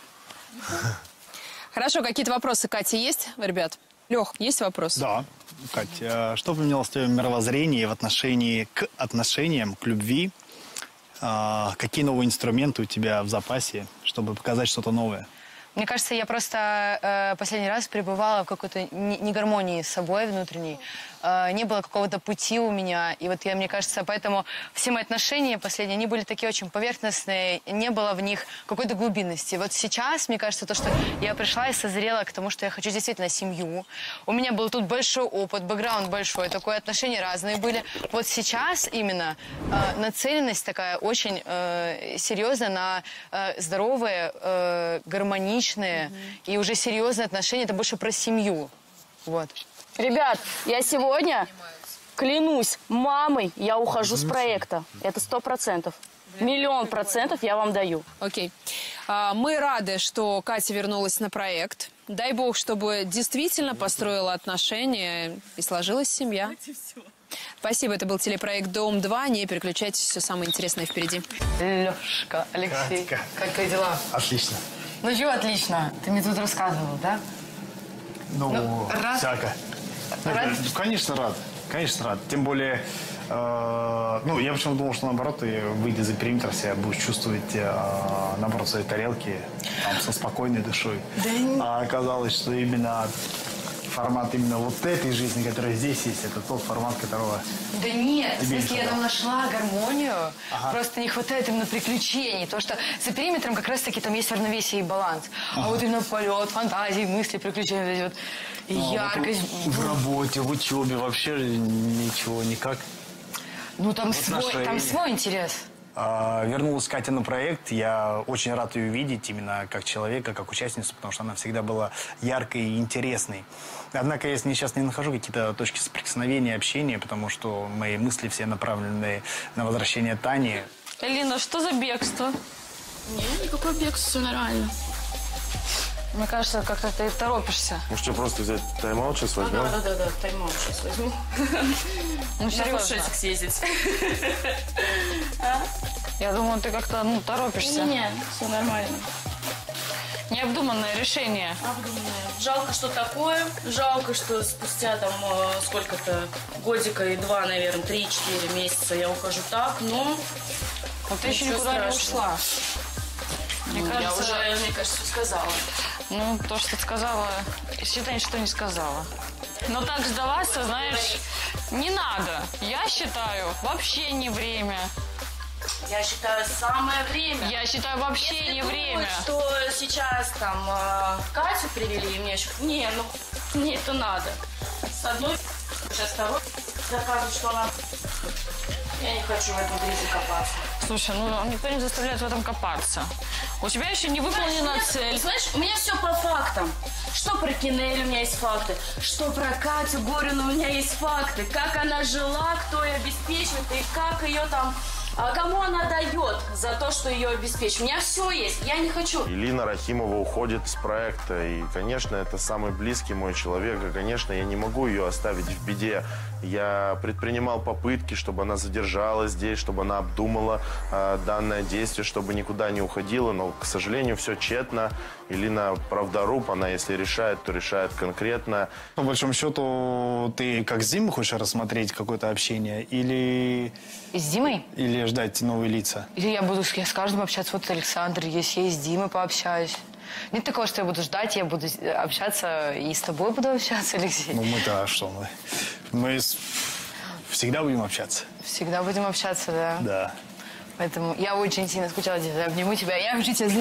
Speaker 7: Хорошо, какие-то вопросы, Катя, есть, ребят? Лех, есть вопрос?
Speaker 6: Да. Катя, что поменялось в твоем мировоззрении в отношении к отношениям, к любви? Какие новые инструменты у тебя в запасе, чтобы показать что-то новое?
Speaker 4: Мне кажется, я просто э, последний раз пребывала в какой-то негармонии с собой внутренней. Э, не было какого-то пути у меня. И вот я, мне кажется, поэтому все мои отношения последние, они были такие очень поверхностные. Не было в них какой-то глубинности. Вот сейчас, мне кажется, то, что я пришла и созрела к тому, что я хочу действительно семью. У меня был тут большой опыт, бэкграунд большой, такое отношения разные были. Вот сейчас именно э, нацеленность такая очень э, серьезная на э, здоровые, э, гармоничные, и уже серьезные отношения, это больше про семью. Вот.
Speaker 13: Ребят, я сегодня, клянусь, мамой я ухожу с проекта. Это сто процентов. Миллион процентов я вам даю.
Speaker 7: Окей. А, мы рады, что Катя вернулась на проект. Дай бог, чтобы действительно построила отношения и сложилась семья. Спасибо, это был телепроект «Дом-два». Не переключайтесь, все самое интересное впереди.
Speaker 4: Лешка, Алексей,
Speaker 6: Катька.
Speaker 4: как твои дела?
Speaker 6: Отлично.
Speaker 4: Ну чего отлично? Ты мне тут рассказывал, да?
Speaker 6: Ну,
Speaker 4: Ну, рад?
Speaker 6: всяко.
Speaker 4: Рад?
Speaker 6: Ну, конечно, рад. Конечно, рад. Тем более, э, ну, я почему-то думал, что наоборот, ты, выйдя за периметр, себя будешь чувствовать, э, наоборот, в своей тарелке, там, со спокойной душой.
Speaker 4: Да
Speaker 6: А оказалось, что именно формат именно вот этой жизни, которая здесь есть, это тот формат, которого...
Speaker 4: Да нет, в
Speaker 6: Тебе
Speaker 4: смысле,
Speaker 6: не
Speaker 4: я там нашла гармонию,
Speaker 6: Ага.
Speaker 4: просто не хватает именно приключений, то что за периметром как раз-таки там есть равновесие и баланс. А вот именно полет, фантазии, мысли, приключения, вот эти вот, и
Speaker 6: Ну, а
Speaker 4: яркость.
Speaker 6: вот в работе, в учебе вообще ничего, никак.
Speaker 4: Ну там
Speaker 6: в
Speaker 4: свой, там
Speaker 6: отношениях.
Speaker 4: свой интерес.
Speaker 6: А, Вернулась Катя на проект. Я очень рад ее видеть именно как человека, как участницу, потому что она всегда была яркой и интересной. Однако я сейчас не нахожу какие-то точки соприкосновения, общения, потому что мои мысли все направлены на возвращение Тани.
Speaker 3: Элина, что за бегство?
Speaker 10: Нет, никакой бегства, все нормально.
Speaker 3: Мне кажется, как-то ты торопишься.
Speaker 5: Может, тебе просто взять тайм-аут сейчас возьмем?
Speaker 10: Да-да-да, тайм-аут сейчас возьму.
Speaker 3: Ну,
Speaker 10: На
Speaker 3: серьезно.
Speaker 10: рюшечек съездить.
Speaker 3: Я думаю, ты как-то, ну, торопишься.
Speaker 10: Нет, все нормально.
Speaker 3: Необдуманное решение.
Speaker 10: Жалко, что такое. Жалко, что спустя там э, сколько-то годика и два, наверное, три-четыре месяца я ухожу так, но...
Speaker 3: Но ты еще
Speaker 10: ничего
Speaker 3: никуда не
Speaker 10: страшного.
Speaker 3: ушла. Мне
Speaker 10: Ну,
Speaker 3: кажется,
Speaker 10: я уже, мне кажется, все сказала.
Speaker 3: ну, то, что ты сказала, считай, что не сказала. Но так сдаваться, знаешь, не надо. Я считаю, вообще не время.
Speaker 10: Я считаю, самое время.
Speaker 3: Я считаю, вообще
Speaker 10: Если
Speaker 3: не
Speaker 10: думают,
Speaker 3: время.
Speaker 10: что сейчас там э, Катю привели, и мне еще... Не, ну, мне это надо. С одной, сейчас второй доказывает, что она... Я не хочу в этом грязи копаться.
Speaker 3: Слушай, ну никто не заставляет в этом копаться. У тебя еще не выполнена
Speaker 10: Знаешь,
Speaker 3: цель.
Speaker 10: Знаешь, у меня все по фактам. Что про Кинель у меня есть факты, что про Катю Горину у меня есть факты. Как она жила, кто ее обеспечивает и как ее там... А кому она дает за то, что ее обеспечивает? У меня все есть, я не хочу.
Speaker 5: Илина Рахимова уходит с проекта. И, конечно, это самый близкий мой человек. И, конечно, я не могу ее оставить в беде. Я предпринимал попытки, чтобы она задержалась здесь, чтобы она обдумала э, данное действие, чтобы никуда не уходила. Но, к сожалению, все тщетно. Илина правдоруб, она если решает, то решает конкретно.
Speaker 6: По большому счету, ты как с Димой хочешь рассмотреть какое-то общение или...
Speaker 4: И с Димой?
Speaker 6: Или ждать новые лица?
Speaker 4: Или я буду я с каждым общаться, вот Александр, если я с Димой пообщаюсь. Нет такого, что я буду ждать, я буду общаться и с тобой буду общаться, Алексей.
Speaker 6: Ну мы-то, а что мы? Мы с... всегда будем общаться.
Speaker 4: Всегда будем общаться, да.
Speaker 6: Да.
Speaker 4: Поэтому я очень сильно скучала, я обниму тебя, я вообще тебя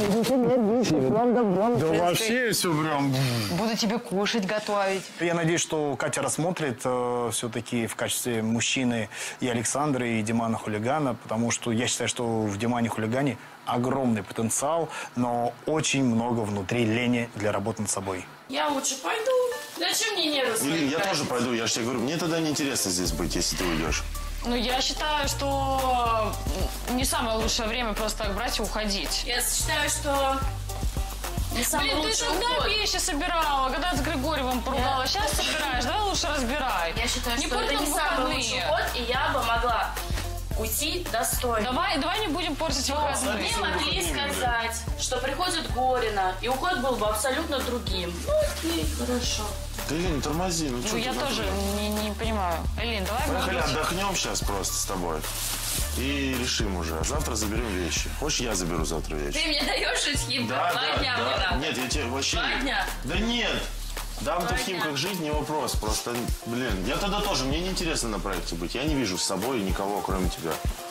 Speaker 4: знаю.
Speaker 6: Да вообще все прям...
Speaker 4: Буду тебе кушать, готовить.
Speaker 6: Я надеюсь, что Катя рассмотрит э, все-таки в качестве мужчины и Александра, и Димана Хулигана, потому что я считаю, что в Димане Хулигане огромный потенциал, но очень много внутри лени для работы над собой.
Speaker 10: Я лучше пойду. Зачем мне нервы свои?
Speaker 5: Илин, я тоже пойду, я же тебе говорю, мне тогда неинтересно здесь быть, если ты уйдешь.
Speaker 3: Ну, я считаю, что не самое лучшее время просто так брать и уходить.
Speaker 10: Я считаю, что не самый
Speaker 3: Блин, ты
Speaker 10: лучший
Speaker 3: тогда
Speaker 10: уход.
Speaker 3: вещи собирала, когда с Григорьевым поругалась. Сейчас собираешь, давай лучше разбирай.
Speaker 10: Я считаю,
Speaker 3: не
Speaker 10: что это не самый лучший уход, и я бы могла уйти достойно.
Speaker 3: Давай, давай не будем портить выходные.
Speaker 10: Мне могли сказать, что приходит Горина, и уход был бы абсолютно другим. Ну, окей, хорошо.
Speaker 5: Да, Илин, тормози, ну,
Speaker 3: Ну,
Speaker 5: что
Speaker 3: я
Speaker 5: ты
Speaker 3: тоже не, не понимаю. Элин, давай...
Speaker 5: Поехали,
Speaker 3: может быть,
Speaker 5: отдохнем сейчас просто с тобой. И решим уже. А завтра заберем вещи. Хочешь, я заберу завтра вещи?
Speaker 10: Ты мне даешь жить Химку?
Speaker 5: Да,
Speaker 10: Два
Speaker 5: да,
Speaker 10: дня
Speaker 5: да.
Speaker 10: мне надо.
Speaker 5: Нет, я тебе вообще...
Speaker 10: Два дня?
Speaker 5: Да нет. Дам-то
Speaker 10: Два
Speaker 5: в
Speaker 10: дня.
Speaker 5: Химках жить не вопрос. Просто, блин, я тогда тоже, мне неинтересно на проекте быть. Я не вижу с собой никого, кроме тебя.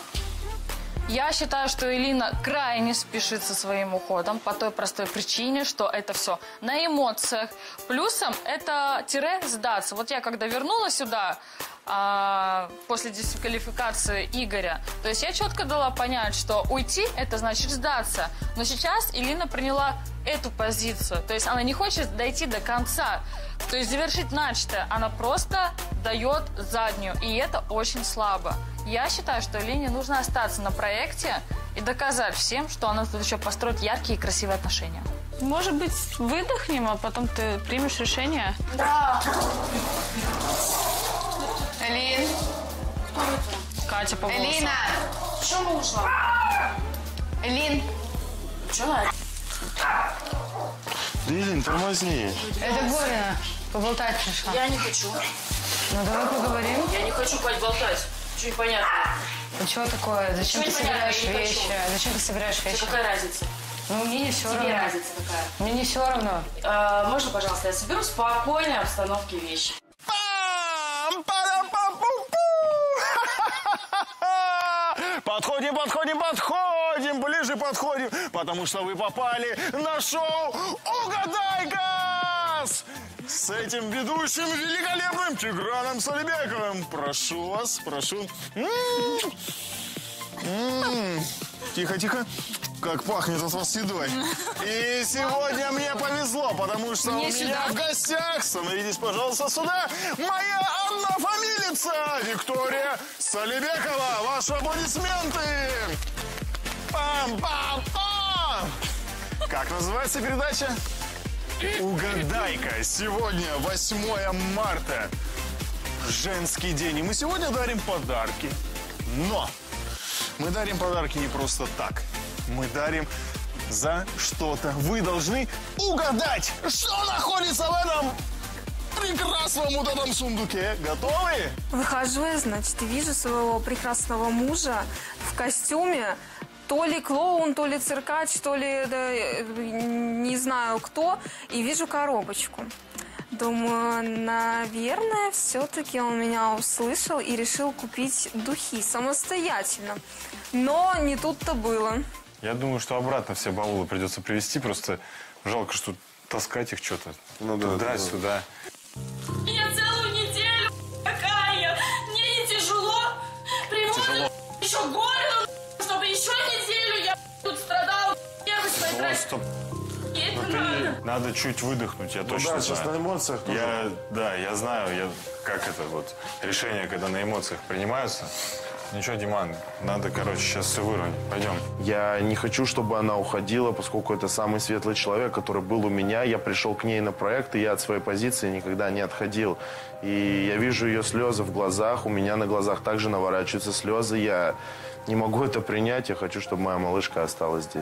Speaker 3: Я считаю, что Элина крайне спешит со своим уходом по той простой причине, что это все на эмоциях. Плюсом это тире сдаться. Вот я когда вернулась сюда а, после дисквалификации Игоря, то есть я четко дала понять, что уйти это значит сдаться. Но сейчас Элина приняла эту позицию. То есть она не хочет дойти до конца. То есть завершить начатое. Она просто дает заднюю. И это очень слабо. Я считаю, что Элине нужно остаться на проекте и доказать всем, что она тут еще построит яркие и красивые отношения. Может быть, выдохнем, а потом ты примешь решение?
Speaker 10: Да.
Speaker 7: Элин.
Speaker 10: Кто это?
Speaker 3: Катя по голосу.
Speaker 7: Элина.
Speaker 10: Почему ушла?
Speaker 7: Элин.
Speaker 10: Почему?
Speaker 5: Да, Илин, тормозни.
Speaker 4: Это Горина. Поболтать пришла.
Speaker 10: Я не хочу.
Speaker 4: Ну, давай поговорим.
Speaker 10: Я не хочу болтать. Что непонятно?
Speaker 4: Ну, что такое? Зачем
Speaker 10: Ничего
Speaker 4: ты
Speaker 10: не понятно,
Speaker 4: собираешь
Speaker 10: я не
Speaker 4: вещи?
Speaker 10: хочу.
Speaker 4: Зачем ты собираешь
Speaker 10: Тебе
Speaker 4: вещи?
Speaker 10: какая разница?
Speaker 4: Ну, мне не все
Speaker 10: Тебе
Speaker 4: равно.
Speaker 10: разница какая?
Speaker 4: Мне не все равно.
Speaker 10: А, можно, пожалуйста, я соберу в спокойной обстановке вещи?
Speaker 6: Подходим, подходим, подходим, ближе подходим, потому что вы попали на шоу «Угадай-газ» с этим ведущим великолепным Тиграном Салибековым. Прошу вас, прошу. М-м-м. М-м. Тихо, тихо. Как пахнет от вас едой. И сегодня мне повезло, потому что
Speaker 3: Мне
Speaker 6: у
Speaker 3: сюда.
Speaker 6: меня в гостях, становитесь, пожалуйста, сюда, моя однофамилица Виктория Салибекова. Ваши аплодисменты. Пам-пам-пам. Как называется передача? «Угадай-ка». Сегодня восьмое марта. Женский день. И мы сегодня дарим подарки. Но мы дарим подарки не просто так. Мы дарим за что-то. Вы должны угадать, что находится в этом прекрасном вот этом сундуке. Готовы?
Speaker 14: Выхожу я, значит, и вижу своего прекрасного мужа в костюме. То ли клоун, то ли циркач, то ли да, не знаю кто. И вижу коробочку. Думаю, наверное, все-таки он меня услышал и решил купить духи самостоятельно. Но не тут-то было.
Speaker 8: Я думаю, что обратно все баулы придется привезти. Просто жалко, что таскать их что-то.
Speaker 5: Ну да,
Speaker 8: туда-сюда.
Speaker 10: Я целую неделю какая. Мне не тяжело. Приводят еще Горину, чтобы еще неделю я тут страдала.
Speaker 8: О, стоп. Ну, ты, надо чуть выдохнуть, я
Speaker 5: Ну
Speaker 8: точно
Speaker 5: да, сейчас
Speaker 8: знаю.
Speaker 5: на эмоциях тоже.
Speaker 8: Я, да, я знаю, я, как это вот, решения, когда на эмоциях принимаются. Ничего, Диман, надо, короче, сейчас все выровнять. Пойдем.
Speaker 5: Я не хочу, чтобы она уходила, поскольку это самый светлый человек, который был у меня. Я пришел к ней на проект, и я от своей позиции никогда не отходил. И я вижу ее слезы в глазах, у меня на глазах также наворачиваются слезы. Я не могу это принять, я хочу, чтобы моя малышка осталась здесь.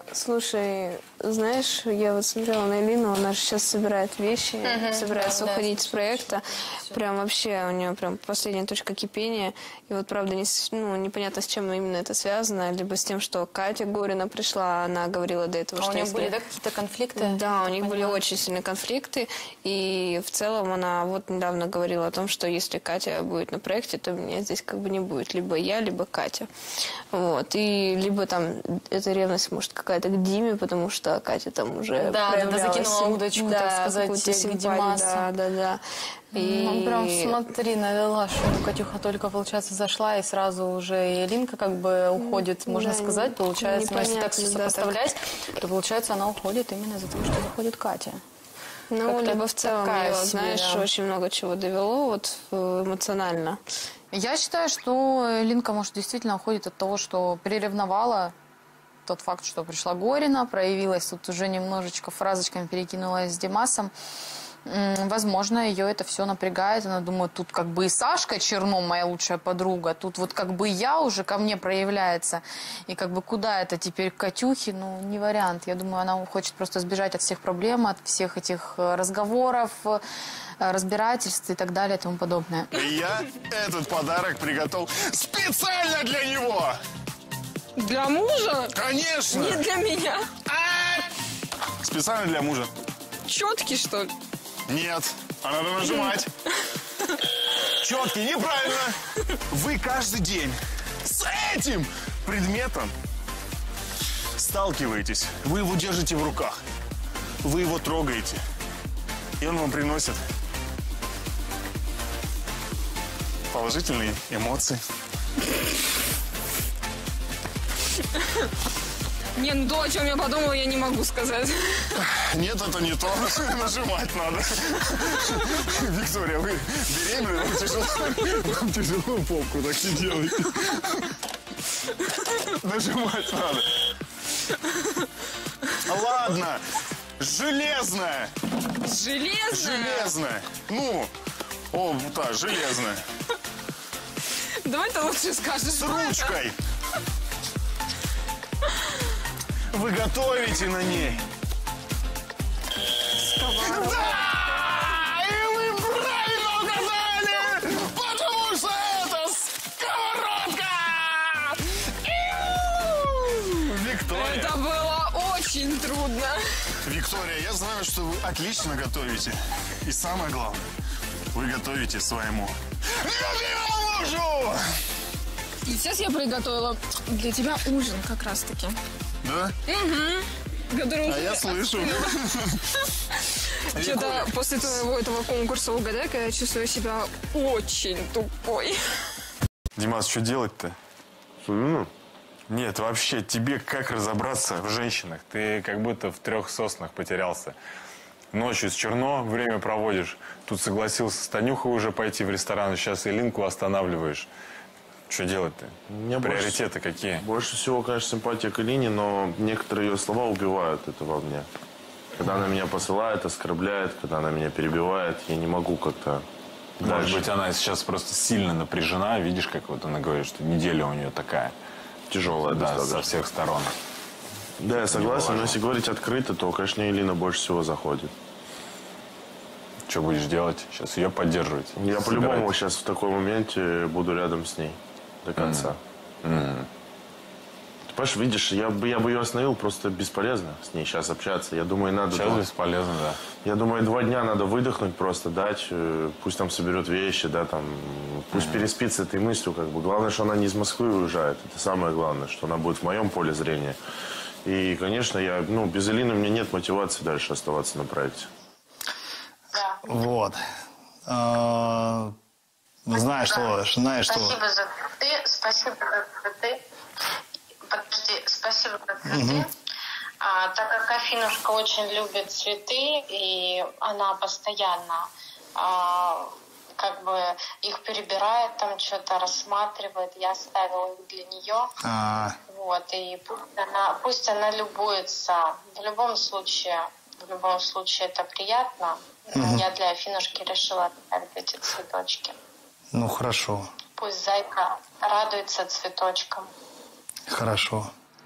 Speaker 14: Слушай, знаешь, я вот смотрела на Элину, она же сейчас собирает вещи,
Speaker 7: Мгм,
Speaker 14: собирается
Speaker 7: да,
Speaker 14: уходить
Speaker 7: да,
Speaker 14: с проекта. Прям вообще у нее прям последняя точка кипения. И вот правда не, с- ну, непонятно, с чем именно это связано. Либо с тем, что Катя Горина пришла, она говорила до этого,
Speaker 7: А
Speaker 14: что
Speaker 7: у них
Speaker 14: если-
Speaker 7: были, да, какие-то конфликты?
Speaker 14: Да, у
Speaker 7: Я
Speaker 14: них
Speaker 7: так
Speaker 14: были
Speaker 7: поняла.
Speaker 14: очень сильные конфликты. И в целом она вот недавно говорила о том, что если Катя будет на проекте, то меня здесь как бы не будет. Либо я, либо Катя. Вот. И либо там эта ревность, может, какая-то к Диме, потому что Катя там уже
Speaker 7: Да, да, да,
Speaker 14: проявляла
Speaker 7: закинула
Speaker 14: сим-
Speaker 7: удочку,
Speaker 14: да,
Speaker 7: так сказать,
Speaker 14: какую-то
Speaker 7: к
Speaker 14: симпатию,
Speaker 7: Димасу.
Speaker 14: Да, да, да. И...
Speaker 7: Ну, прям смотри, навела, что Катюха только, получается, зашла, и сразу уже и Элинка как бы уходит, можно
Speaker 14: да,
Speaker 7: сказать, получается. Но если так
Speaker 14: непонятно,
Speaker 7: все
Speaker 14: да,
Speaker 7: сопоставлять, то, получается, она уходит именно из-за того, что заходит Катя.
Speaker 14: Ну,
Speaker 7: Как-то
Speaker 14: либо в целом
Speaker 7: такая
Speaker 14: ее,
Speaker 7: себе,
Speaker 14: знаешь,
Speaker 7: да.
Speaker 14: очень много чего довело вот э, эмоционально.
Speaker 7: Я считаю, что Линка, может, действительно уходит от того, что приревновала тот факт, что пришла Горина, проявилась тут уже немножечко фразочками перекинулась с Димасом. М, Возможно, ее это все напрягает. Она думает, тут как бы и Сашка Черно, моя лучшая подруга, тут вот как бы я уже ко мне проявляется. И как бы куда это теперь к Катюхе? Ну, не вариант. Я думаю, она хочет просто сбежать от всех проблем, от всех этих э, разговоров, э, разбирательств и так далее и тому подобное.
Speaker 15: Я этот подарок приготовил специально для него.
Speaker 14: Для мужа?
Speaker 15: Конечно.
Speaker 14: Не для меня.
Speaker 15: Специально для мужа.
Speaker 14: Четкий, что ли?
Speaker 15: Нет, а надо нажимать. Четкий, неправильно. Вы каждый день с этим предметом сталкиваетесь. Вы его держите в руках. Вы его трогаете. И он вам приносит положительные эмоции.
Speaker 14: Не, ну то, о чем я подумала, я не могу сказать.
Speaker 15: Нет, это не то. Нажимать надо. Виктория, вы беременны? Вам тяжело, вам тяжело попку, так не делайте. Нажимать надо. Ладно. Железная.
Speaker 14: Железная?
Speaker 15: Железная. Ну, о, да, железная.
Speaker 14: Давай ты лучше скажешь.
Speaker 15: С ручкой. Вы готовите на ней. Да! И вы правильно угадали! Потому что это сковородка! Виктория.
Speaker 14: Это было очень трудно.
Speaker 15: Виктория, я знаю, что вы отлично готовите. И самое главное, вы готовите своему любимому мужу!
Speaker 14: И сейчас я приготовила для тебя ужин как раз-таки.
Speaker 15: Да?
Speaker 14: Угу. Который
Speaker 15: А я слышу.
Speaker 14: Что-то после твоего этого конкурса «Угадай-ка» я чувствую себя очень тупой.
Speaker 8: Димас, что делать-то?
Speaker 5: Ну,
Speaker 8: Нет, вообще, тебе как разобраться в женщинах? Ты как будто в трех соснах потерялся. Ночью с Черно время проводишь. Тут согласился с Танюхой уже пойти в ресторан, сейчас Элинку останавливаешь. Что делать-то?
Speaker 5: Мне
Speaker 8: Приоритеты
Speaker 5: больше,
Speaker 8: какие?
Speaker 5: Больше всего, конечно, симпатия к Элине, но некоторые ее слова убивают это во мне. Когда она меня посылает, оскорбляет, когда она меня перебивает, я не могу как-то
Speaker 8: Может
Speaker 5: дальше.
Speaker 8: быть, она сейчас просто сильно напряжена. Видишь, как вот она говорит, что неделя у нее такая.
Speaker 5: Тяжелая
Speaker 8: Да,
Speaker 5: достаточно.
Speaker 8: со всех сторон.
Speaker 5: Да, я согласен, но если говорить открыто, то, конечно, Элина больше всего заходит.
Speaker 8: Что будешь делать? Сейчас ее поддерживать?
Speaker 5: Я
Speaker 8: Собирать?
Speaker 5: по-любому сейчас в такой моменте буду рядом с ней до конца.
Speaker 8: Мгм.
Speaker 5: Ты понимаешь, видишь, я бы, я бы ее остановил, просто бесполезно с ней сейчас общаться. Я думаю, надо...
Speaker 8: Сейчас
Speaker 5: два-
Speaker 8: бесполезно, да.
Speaker 5: Я думаю, два дня надо выдохнуть, просто дать, э, пусть там соберет вещи, да, там, пусть переспит с этой мыслью, как бы. Главное, что она не из Москвы уезжает, это самое главное, что она будет в моем поле зрения. И, конечно, я, ну, без Элины у меня нет мотивации дальше оставаться на проекте.
Speaker 6: Вот. А, Знаешь что, знаешь что.
Speaker 16: Спасибо за цветы, спасибо за цветы. Подожди, спасибо за цветы.
Speaker 6: Мгм.
Speaker 16: А, так как Афинушка очень любит цветы, и она постоянно а, как бы их перебирает, там что-то рассматривает, я оставила их для нее.
Speaker 6: А,
Speaker 16: Вот, и пусть она, пусть она любуется. В любом случае, в любом случае это приятно.
Speaker 6: Мгм.
Speaker 16: Я для Афинушки решила оставить эти цветочки.
Speaker 6: ну хорошо,
Speaker 16: Пусть зайка радуется цветочкам.
Speaker 6: хорошо.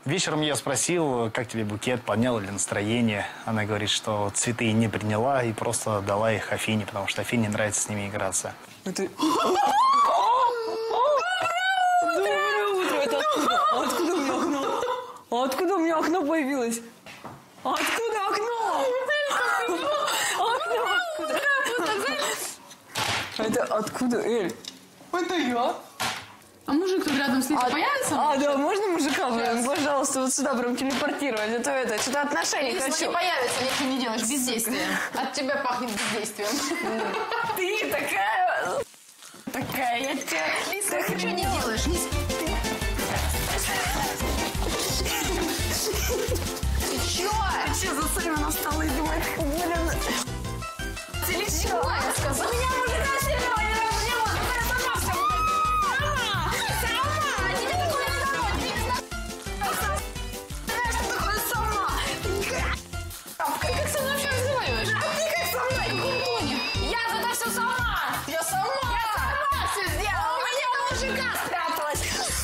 Speaker 6: Вечером я спросил, как тебе букет, поднял ли настроение. Она говорит, что цветы не приняла и просто дала их Афине, потому что Афине нравится с ними играться.
Speaker 12: Это... Доброе утро! Это откуда? Откуда у меня окно? Откуда у меня окно появилось? Откуда окно? Окно откуда? Это откуда, Эль? Это я.
Speaker 7: А мужик тут рядом с Лизой
Speaker 12: а,
Speaker 7: появится?
Speaker 12: А, да, можно мужика, блин, пожалуйста, вот сюда прям телепортировать, а то это, что-то отношений
Speaker 7: Лиза,
Speaker 12: хочу.
Speaker 7: не появится, если не делаешь бездействием. От тебя пахнет бездействием.
Speaker 12: Ты такая... Такая, я тебя...
Speaker 7: Лиза, ты что не делаешь? Лиз... Ты чё?
Speaker 12: Ты чё, за Саймона стала и думает, блин...
Speaker 7: Ты чё? Я сказала.
Speaker 12: У меня мужика сильного не разделала, я сама все Сама! Сама! А тебе такое не дано, тебе не знаю. Знаешь, что такое сама?
Speaker 7: Ты как со мной вообще разговариваешь?
Speaker 12: А ты как со мной?
Speaker 7: В каком тоне?
Speaker 12: Я тут все сама!
Speaker 7: Я сама!
Speaker 12: Я сама все сделала! У меня мужика спряталась!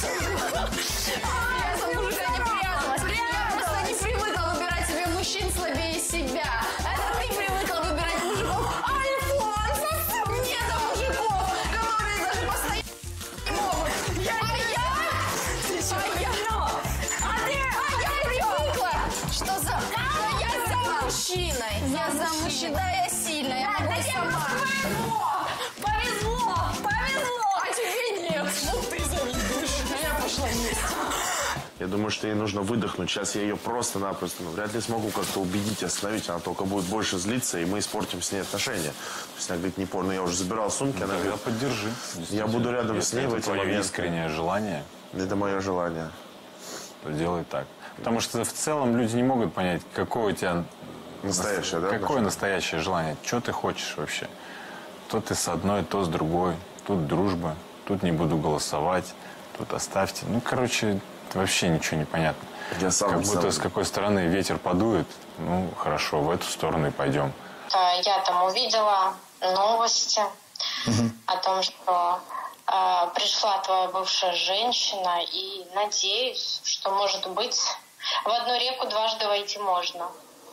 Speaker 7: Я за мужика не пряталась. Я просто не привыкла выбирать себе мужчин слабее себя.
Speaker 12: Это ты привыкла выбирать мужиков альфонсов!
Speaker 7: Нет мужиков, которые даже постоянно не могут.
Speaker 12: Я
Speaker 7: А я?
Speaker 12: Ты что,
Speaker 7: А я?
Speaker 12: А ты?
Speaker 7: А я привыкла, что за... Да я за мужчиной. Я за мужчиной. Да, я сильная, я могу сама.
Speaker 12: Повезло! Повезло!
Speaker 7: А тебе нет.
Speaker 12: Ну ты завидуешь.
Speaker 7: А я пошла есть.
Speaker 5: Я думаю, что ей нужно выдохнуть. Сейчас я ее просто-напросто, ну, вряд ли смогу как-то убедить, остановить. Она только будет больше злиться, и мы испортим с ней отношения. То есть она говорит, не порно, я уже забирал сумки. Она говорит,
Speaker 8: поддержи.
Speaker 5: Я буду рядом
Speaker 8: Если
Speaker 5: с ней в
Speaker 8: это
Speaker 5: эти
Speaker 8: твое
Speaker 5: моменты.
Speaker 8: искреннее желание.
Speaker 5: Это мое желание.
Speaker 8: То делай так. Потому что в целом люди не могут понять, какое у тебя...
Speaker 5: Настоящее, да?
Speaker 8: Какое настоящее желание? Что ты хочешь вообще? То ты с одной, то с другой. Тут дружба. Тут не буду голосовать. Тут оставьте. Ну, короче, вообще ничего не понятно.
Speaker 5: Я сам
Speaker 8: как будто
Speaker 5: сам.
Speaker 8: с какой стороны ветер подует. Ну, хорошо, в эту сторону и пойдем.
Speaker 16: Я там увидела новости о том, что э, пришла твоя бывшая женщина, и надеюсь, что, может быть, в одну реку дважды войти можно.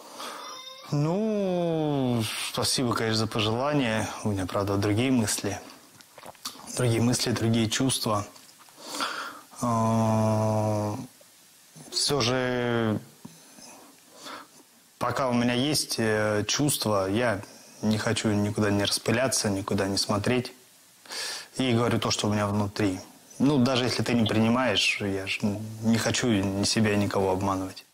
Speaker 6: Ну, спасибо, конечно, за пожелания. У меня, правда, другие мысли. Другие мысли, другие чувства. Все же, пока у меня есть чувства, я не хочу никуда не распыляться, никуда не смотреть. И говорю то, что у меня внутри. Ну, даже если ты не принимаешь, я же не хочу ни себя, никого обманывать.